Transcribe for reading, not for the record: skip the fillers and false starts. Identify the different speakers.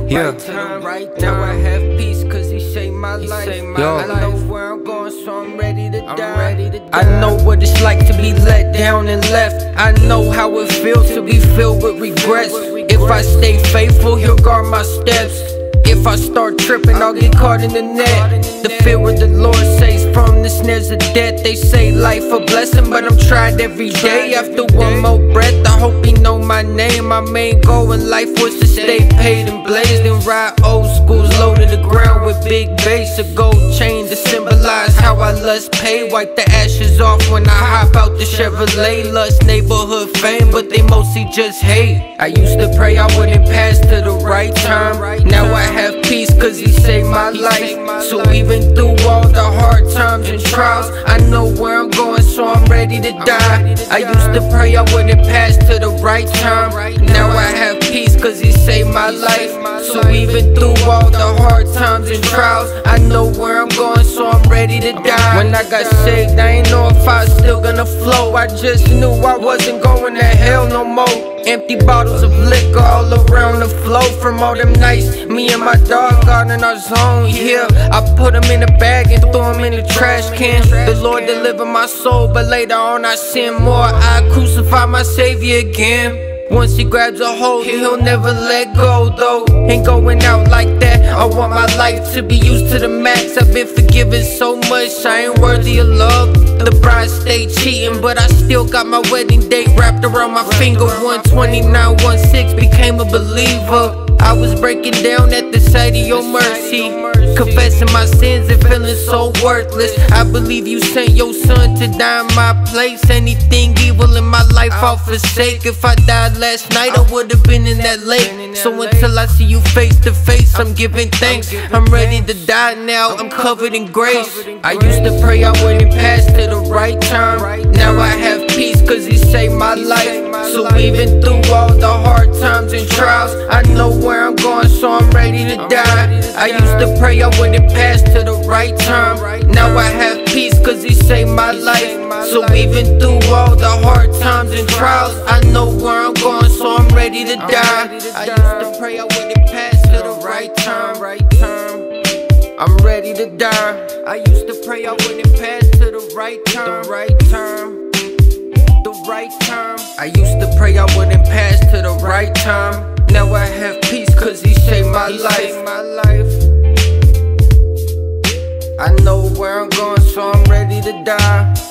Speaker 1: Yeah. Now I have peace cause he saved my life. I know where I'm going, so I'm ready to die. I know what it's like to be let down and left. I know how it feels to be filled with regrets. If I stay faithful, he'll guard my steps. If I start tripping, I'll get caught in the net. The fear of the Lord saves from the snares of death. They say life a blessing, but I'm tried every day. After one more breath, I hope he know my name. My main goal in life was to stay paid and blazed and ride old schools low to the ground with big bass. A gold chain to symbolize how I lust pay. Wipe the ashes off when I hop out the Chevrolet. Lust neighborhood fame, but they mostly just hate. I used to pray I wouldn't pass to the right time. Now I have peace cause he saved my life. So even through all the hard times and trials, I know where I'm going, so I'm ready to die. I used to pray I wouldn't pass to the right time. Now I have peace cause he saved my life. So even through all the hard times and trials, I know where I'm going, so I'm ready to die. When I got saved, I ain't know if I was still gonna flow. I just knew I wasn't going to hell no more. Empty bottles of liquor all around the floor from all them nights. Me and my dog got in our zone, yeah. I put him in a bag and threw him in the trash can. The Lord delivered my soul, but later on I sin more. I crucify my Savior again. Once he grabs a hold, he'll never let go though. Ain't going out like that. I want my life to be used to the max. I've been forgiven so much, I ain't worthy of love. The bride stayed cheating, but I still got my wedding date wrapped around my finger. 12916 became a believer. I was breaking down at the sight of your mercy, confessing my sins and feeling so worthless. I believe you sent your son to die in my place. Anything evil in my life I'll forsake. If I died last night, I would've been in that lake. So until I see you face to face, I'm giving thanks. I'm ready to die now, I'm covered in grace. I used to pray I wouldn't pass to the right time. Now I have peace cause he saved my life. So even through all the hard times and trials, I know where I'm going, so I'm ready to die. I used to pray I wouldn't pass to the right time. Now I have peace cause he saved my life. So even through all the hard times and trials, I know where I'm going, so I'm ready to die. I used to pray I wouldn't pass to the right time. I'm ready to die. I used to pray I wouldn't pass to the right time. I used to pray I wouldn't pass to the right time. Now I have peace cause he saved my life. I know where I'm going, so I'm ready to die.